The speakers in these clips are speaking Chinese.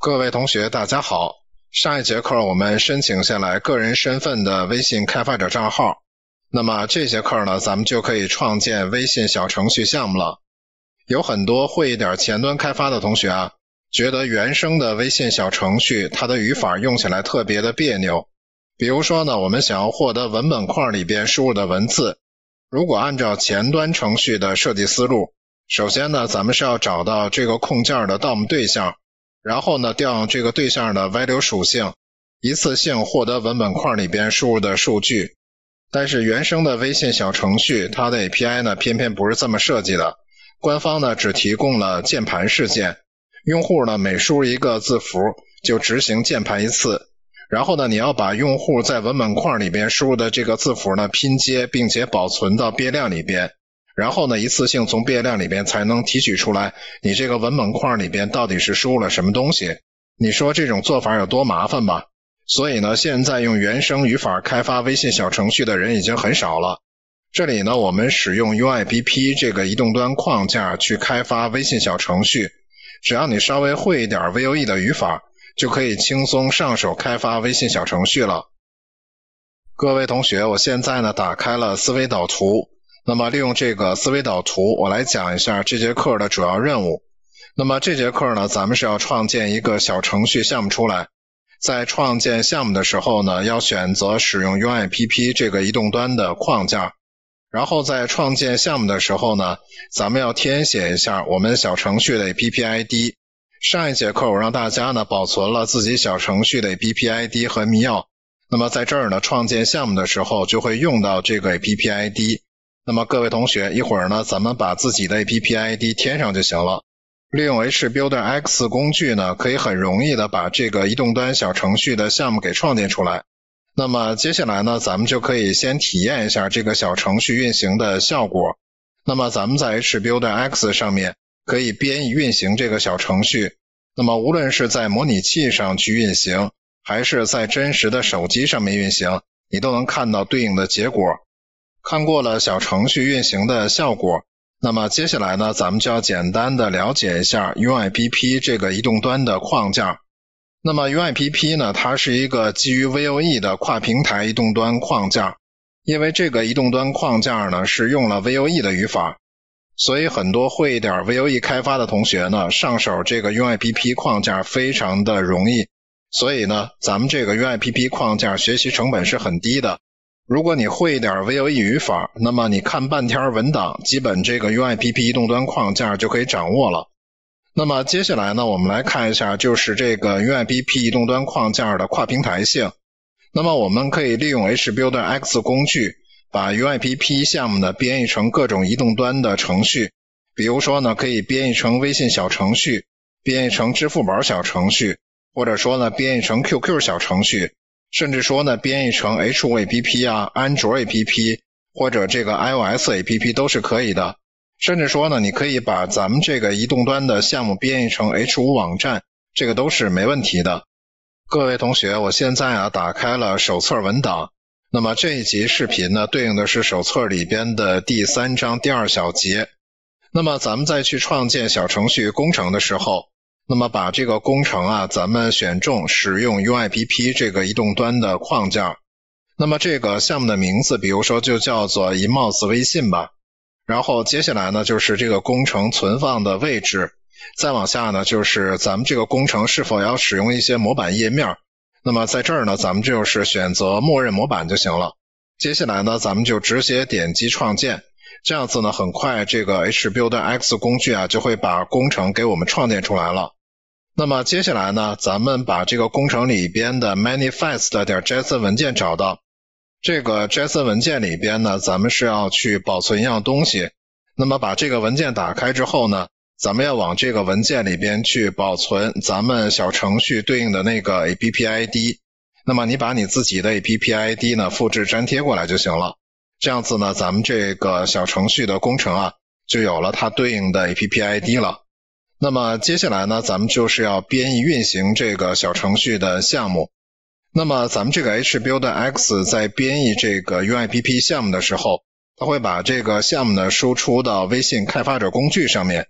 各位同学大家好，上一节课我们申请下来个人身份的微信开发者账号，那么这节课呢，咱们就可以创建微信小程序项目了。有很多会一点前端开发的同学啊，觉得原生的微信小程序它的语法用起来特别的别扭。比如说呢，我们想要获得文本框里边输入的文字，如果按照前端程序的设计思路，首先呢，咱们是要找到这个控件的 DOM 对象，然后呢，调用这个对象的 value 属性，一次性获得文本框里边输入的数据。但是原生的微信小程序，它的 API 呢，偏偏不是这么设计的。官方呢，只提供了键盘事件，用户呢，每输入一个字符就执行键盘一次。然后呢，你要把用户在文本框里边输入的这个字符呢，拼接并且保存到变量里边。然后呢，一次性从变量里边才能提取出来你这个文本框里边到底是输入了什么东西。你说这种做法有多麻烦吧？所以呢，现在用原生语法开发微信小程序的人已经很少了。这里呢，我们使用 UIBP 这个移动端框架去开发微信小程序，只要你稍微会一点 VOE 的语法，就可以轻松上手开发微信小程序了。各位同学，我现在呢打开了思维导图。那么利用这个思维导图，我来讲一下这节课的主要任务。那么这节课呢，咱们是要创建一个小程序项目出来。在创建项目的时候呢，要选择使用 UIBP 这个移动端的框架。然后在创建项目的时候呢，咱们要填写一下我们小程序的 APP ID。上一节课我让大家呢保存了自己小程序的 APP ID 和密钥。那么在这儿呢，创建项目的时候就会用到这个 APP ID。那么各位同学，一会儿呢，咱们把自己的 APP ID 填上就行了。利用 HBuilder X 工具呢，可以很容易的把这个移动端小程序的项目给创建出来。那么接下来呢，咱们就可以先体验一下这个小程序运行的效果。那么咱们在 HBuilder X 上面可以编译运行这个小程序。那么无论是在模拟器上去运行，还是在真实的手机上面运行，你都能看到对应的结果。看过了小程序运行的效果，那么接下来呢，咱们就要简单的了解一下 UIBP 这个移动端的框架。那么 UIBP 呢，它是一个基于 VOE 的跨平台移动端框架。因为这个移动端框架呢，是用了 VOE 的语法，所以很多会一点 VOE 开发的同学呢，上手这个 UIBP 框架非常的容易。所以呢，咱们这个 UIBP 框架学习成本是很低的。如果你会一点 VOE 语法，那么你看半天文档，基本这个 UIBP 移动端框架就可以掌握了。那么接下来呢，我们来看一下就是这个 UIBP 移动端框架的跨平台性。那么我们可以利用 HBuilder X 工具，把 UIBP 项目呢编译成各种移动端的程序。比如说呢，可以编译成微信小程序，编译成支付宝小程序，或者说呢，编译成 QQ 小程序。甚至说呢，编译成 H5 APP 啊、Android APP 或者这个 iOS APP 都是可以的。甚至说呢，你可以把咱们这个移动端的项目编译成 H5 网站，这个都是没问题的。各位同学，我现在啊打开了手册文档。那么这一集视频呢，对应的是手册里边的第3章第2小节。那么咱们再去创建小程序工程的时候，那么把这个工程啊，咱们选中使用 UIBP 这个移动端的框架。那么这个项目的名字，比如说就叫做 Emoz 微信吧。然后接下来呢，就是这个工程存放的位置。再往下呢，就是咱们这个工程是否要使用一些模板页面。那么在这儿呢，咱们就是选择默认模板就行了。接下来呢，咱们就直接点击创建。这样子呢，很快这个 HBuilder X 工具啊，就会把工程给我们创建出来了。那么接下来呢，咱们把这个工程里边的 manifest.json 文件找到。这个 JSON 文件里边呢，咱们是要去保存一样东西。那么把这个文件打开之后呢，咱们要往这个文件里边去保存咱们小程序对应的那个 APP ID。那么你把你自己的 APP ID 呢复制粘贴过来就行了。这样子呢，咱们这个小程序的工程啊，就有了它对应的 APP ID 了。那么接下来呢，咱们就是要编译运行这个小程序的项目。那么咱们这个 HBuilder X 在编译这个 UIBP 项目的时候，它会把这个项目呢输出到微信开发者工具上面。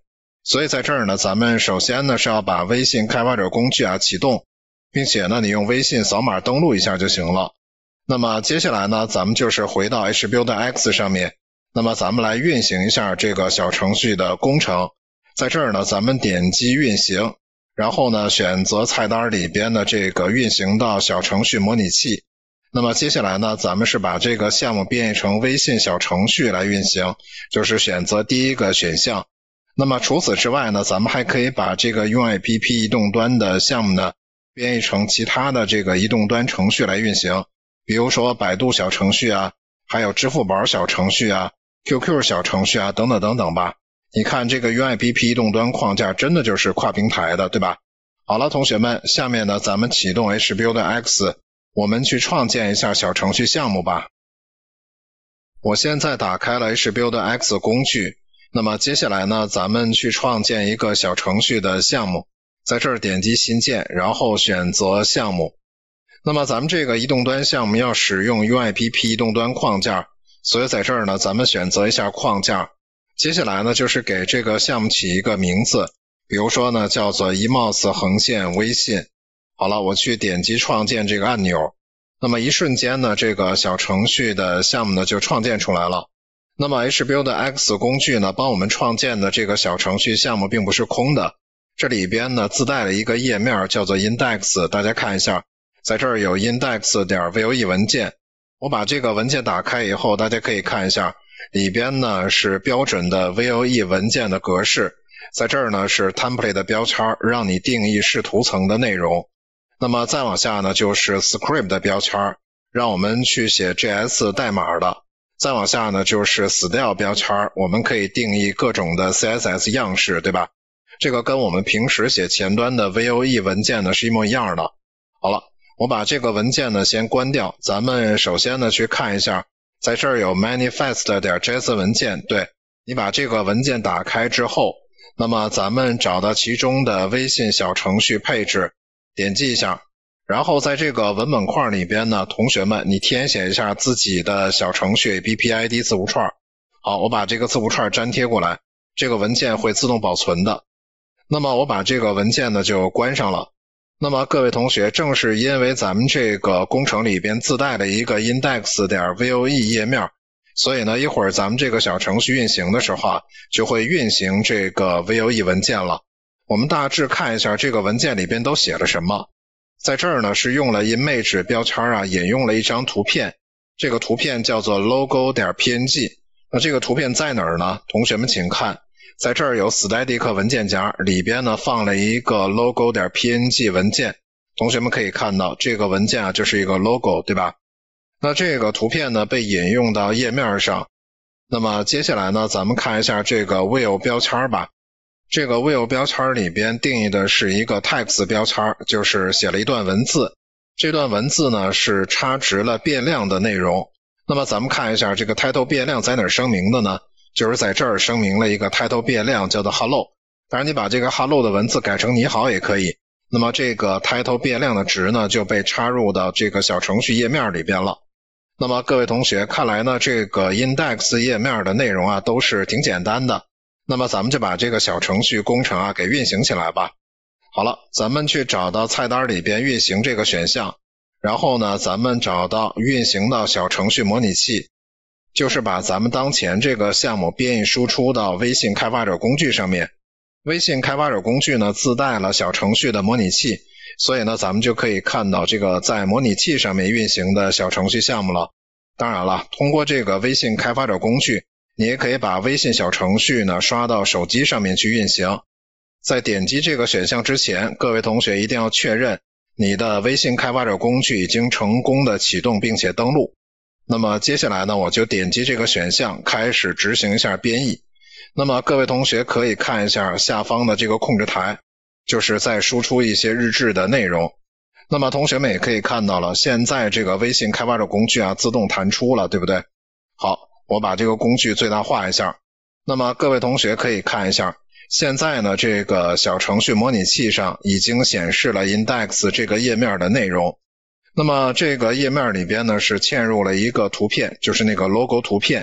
所以在这儿呢，咱们首先呢是要把微信开发者工具启动，并且呢你用微信扫码登录一下就行了。那么接下来呢，咱们就是回到 HBuildX 上面，那么咱们来运行一下这个小程序的工程。在这儿呢，咱们点击运行，然后呢选择菜单里边的这个运行到小程序模拟器。那么接下来呢，咱们是把这个项目编译成微信小程序来运行，就是选择第一个选项。那么除此之外呢，咱们还可以把这个 UIPP 移动端的项目呢编译成其他的这个移动端程序来运行，比如说百度小程序还有支付宝小程序QQ 小程序等等等等吧。你看这个 UIPP 移动端框架真的就是跨平台的，对吧？好了，同学们，下面呢咱们启动 HBuildX， 我们去创建一下小程序项目吧。我现在打开了 HBuildX 工具，那么接下来呢，咱们去创建一个小程序的项目，在这儿点击新建，然后选择项目。那么咱们这个移动端项目要使用 UIPP 移动端框架，所以在这儿呢，咱们选择一下框架。接下来呢，就是给这个项目起一个名字，比如说呢，叫做 eMouse 横线微信。好了，我去点击创建这个按钮，那么一瞬间呢，这个小程序的项目呢就创建出来了。那么 HBuildX 工具呢，帮我们创建的这个小程序项目并不是空的，这里边呢自带了一个页面叫做 index， 大家看一下，在这儿有 index.voe 文件。我把这个文件打开以后，大家可以看一下，里边呢是标准的 voe 文件的格式，在这儿呢是 template 的标签，让你定义视图层的内容。那么再往下呢就是 script 的标签，让我们去写 JS 代码的。再往下呢就是 style 标签，我们可以定义各种的 CSS 样式，对吧？这个跟我们平时写前端的 voe 文件呢是一模一样的。好了，我把这个文件呢先关掉，咱们首先呢去看一下，在这儿有 manifest.js 文件，对，你把这个文件打开之后，那么咱们找到其中的微信小程序配置，点击一下，然后在这个文本框里边呢，同学们你填写一下自己的小程序 BPID 字符串。好，我把这个字符串粘贴过来，这个文件会自动保存的。那么我把这个文件呢就关上了。那么各位同学，正是因为咱们这个工程里边自带了一个 index.voe 页面，所以呢一会儿咱们这个小程序运行的时候就会运行这个 voe 文件了。我们大致看一下这个文件里边都写了什么。在这儿呢是用了 image 标签引用了一张图片，这个图片叫做 logo.png。那这个图片在哪儿呢？同学们请看，在这儿有 static 文件夹，里边呢放了一个 logo.png 文件。同学们可以看到这个文件就是一个 logo， 对吧？那这个图片呢被引用到页面上。那么接下来呢，咱们看一下这个 will 标签吧。这个 will 标签里边定义的是一个 text 标签，就是写了一段文字。这段文字呢是插值了变量的内容。那么咱们看一下这个 title 变量在哪儿声明的呢？就是在这儿声明了一个 title 变量叫做 hello。当然你把这个 hello 的文字改成你好也可以。那么这个 title 变量的值呢就被插入到这个小程序页面里边了。那么各位同学，看来呢这个 index 页面的内容都是挺简单的。那么咱们就把这个小程序工程给运行起来吧。好了，咱们去找到菜单里边运行这个选项，然后呢咱们找到运行到小程序模拟器，就是把咱们当前这个项目编译输出到微信开发者工具上面。微信开发者工具呢自带了小程序的模拟器，所以呢咱们就可以看到这个在模拟器上面运行的小程序项目了。当然了，通过这个微信开发者工具，你也可以把微信小程序呢刷到手机上面去运行。在点击这个选项之前，各位同学一定要确认你的微信开发者工具已经成功的启动并且登录。那么接下来呢，我就点击这个选项开始执行一下编译。那么各位同学可以看一下下方的这个控制台，就是在输出一些日志的内容。那么同学们也可以看到了，现在这个微信开发者工具自动弹出了，对不对？好，我把这个工具最大化一下。那么各位同学可以看一下，现在呢这个小程序模拟器上已经显示了 index 这个页面的内容。那么这个页面里边呢是嵌入了一个图片，就是那个 logo 图片。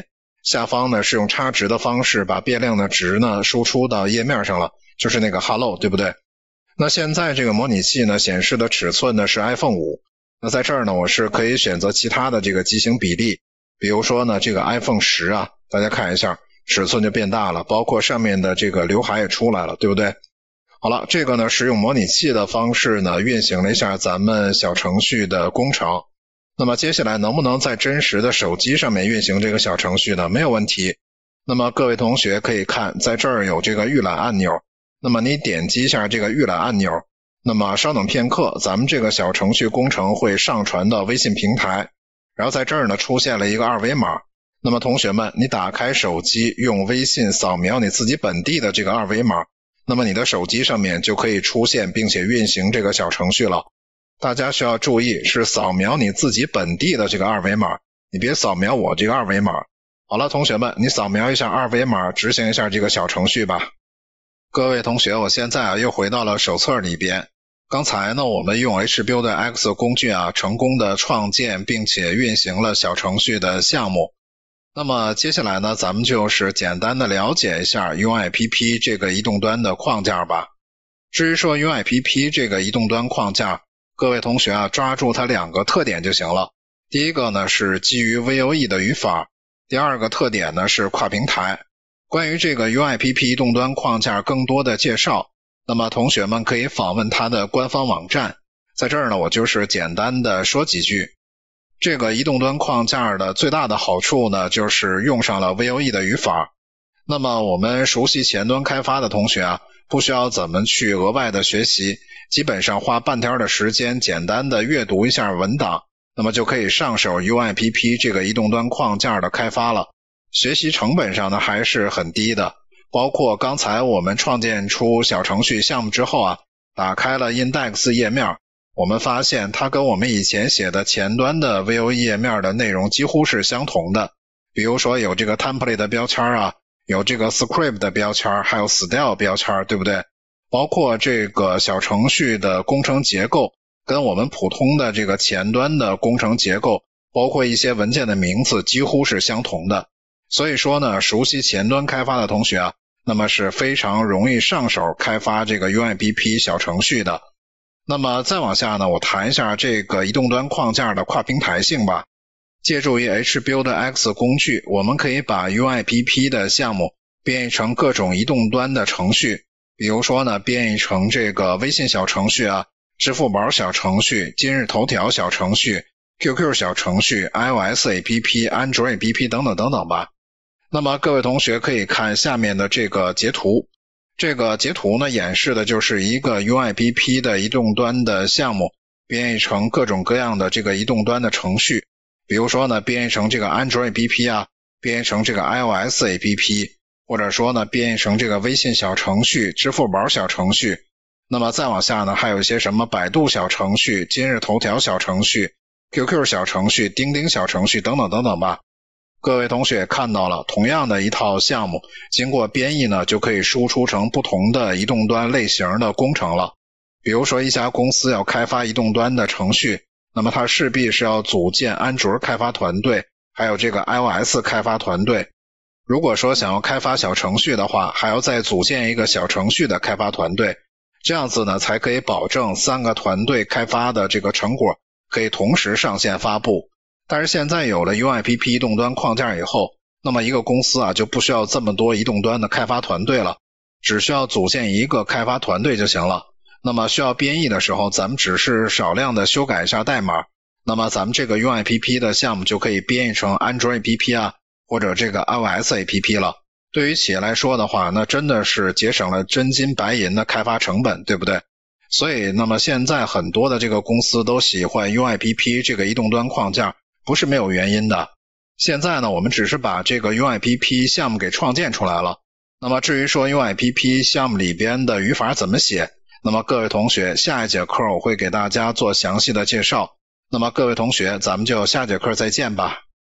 下方呢是用插值的方式把变量的值呢输出到页面上了，就是那个 hello， 对不对？那现在这个模拟器呢显示的尺寸呢是 iPhone 5，那在这儿呢我是可以选择其他的这个机型比例，比如说呢这个 iPhone 10啊，大家看一下尺寸就变大了，包括上面的这个刘海也出来了，对不对？好了，这个呢是用模拟器的方式呢运行了一下咱们小程序的工程。那么接下来能不能在真实的手机上面运行这个小程序呢？没有问题。那么各位同学可以看，在这儿有这个预览按钮，那么你点击一下这个预览按钮，那么稍等片刻，咱们这个小程序工程会上传到微信平台，然后在这儿呢出现了一个二维码。那么同学们，你打开手机，用微信扫描你自己本地的这个二维码，那么你的手机上面就可以出现并且运行这个小程序了。大家需要注意，是扫描你自己本地的这个二维码，你别扫描我这个二维码。好了，同学们，你扫描一下二维码，执行一下这个小程序吧。各位同学，我现在又回到了手册里边。刚才呢，我们用 HBuildX 工具成功的创建并且运行了小程序的项目。那么接下来呢，咱们就是简单的了解一下 UIPP 这个移动端的框架吧。至于说 UIPP 这个移动端框架，各位同学抓住它两个特点就行了。第一个呢是基于 VOE 的语法，第二个特点呢是跨平台。关于这个 UIPP 移动端框架更多的介绍，那么同学们可以访问它的官方网站。在这儿呢，我就是简单的说几句。这个移动端框架的最大的好处呢，就是用上了 VOE 的语法。那么我们熟悉前端开发的同学不需要怎么去额外的学习，基本上花半天的时间简单的阅读一下文档，那么就可以上手 UIPP 这个移动端框架的开发了。学习成本上呢还是很低的，包括刚才我们创建出小程序项目之后打开了 Index 页面，我们发现它跟我们以前写的前端的 VOE 页面的内容几乎是相同的。比如说有这个 template 的标签有这个 script 的标签，还有 style 标签，对不对？包括这个小程序的工程结构跟我们普通的这个前端的工程结构，包括一些文件的名字几乎是相同的。所以说呢，熟悉前端开发的同学那么是非常容易上手开发这个 UIPP 小程序的。那么再往下呢，我谈一下这个移动端框架的跨平台性吧。借助于 HBuildX 工具，我们可以把 UIPP 的项目编译成各种移动端的程序，比如说呢，编译成这个微信小程序支付宝小程序、今日头条小程序、QQ 小程序、iOS APP、Android APP 等等等等吧。那么各位同学可以看下面的这个截图，这个截图呢演示的就是一个 UIPP 的移动端的项目编译成各种各样的这个移动端的程序，比如说呢编译成这个 Android APP 编译成这个 iOS APP， 或者说呢编译成这个微信小程序、支付宝小程序。那么再往下呢还有一些什么百度小程序、今日头条小程序、QQ 小程序、钉钉小程序等等等等吧。各位同学也看到了，同样的一套项目经过编译呢就可以输出成不同的移动端类型的工程了。比如说一家公司要开发移动端的程序，那么它势必是要组建安卓开发团队，还有这个 iOS 开发团队。如果说想要开发小程序的话，还要再组建一个小程序的开发团队，这样子呢才可以保证3个团队开发的这个成果可以同时上线发布。但是现在有了 UIPP 移动端框架以后，那么一个公司就不需要这么多移动端的开发团队了，只需要组建一个开发团队就行了。那么需要编译的时候，咱们只是少量的修改一下代码，那么咱们这个 UIPP 的项目就可以编译成 Android APP 或者这个 iOS APP 了。对于企业来说的话，那真的是节省了真金白银的开发成本，对不对？所以那么现在很多的这个公司都喜欢 UIPP 这个移动端框架，不是没有原因的。现在呢我们只是把这个 UIPP 项目给创建出来了。那么至于说 UIPP 项目里边的语法怎么写，那么各位同学下一节课我会给大家做详细的介绍。那么各位同学，咱们就下节课再见吧。